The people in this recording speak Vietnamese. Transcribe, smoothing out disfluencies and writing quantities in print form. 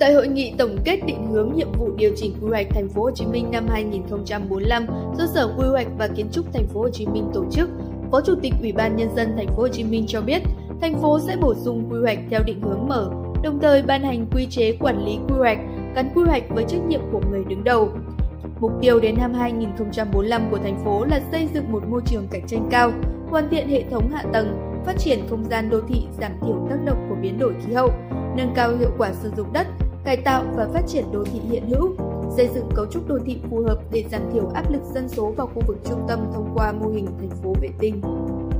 Tại hội nghị tổng kết định hướng nhiệm vụ điều chỉnh quy hoạch thành phố Hồ Chí Minh năm 2045 do Sở Quy hoạch và Kiến trúc thành phố Hồ Chí Minh tổ chức, Phó Chủ tịch Ủy ban Nhân dân thành phố Hồ Chí Minh cho biết, thành phố sẽ bổ sung quy hoạch theo định hướng mở, đồng thời ban hành quy chế quản lý quy hoạch, gắn quy hoạch với trách nhiệm của người đứng đầu. Mục tiêu đến năm 2045 của thành phố là xây dựng một môi trường cạnh tranh cao, hoàn thiện hệ thống hạ tầng, phát triển không gian đô thị, giảm thiểu tác động của biến đổi khí hậu, nâng cao hiệu quả sử dụng đất, cải tạo và phát triển đô thị hiện hữu, xây dựng cấu trúc đô thị phù hợp để giảm thiểu áp lực dân số vào khu vực trung tâm thông qua mô hình thành phố vệ tinh.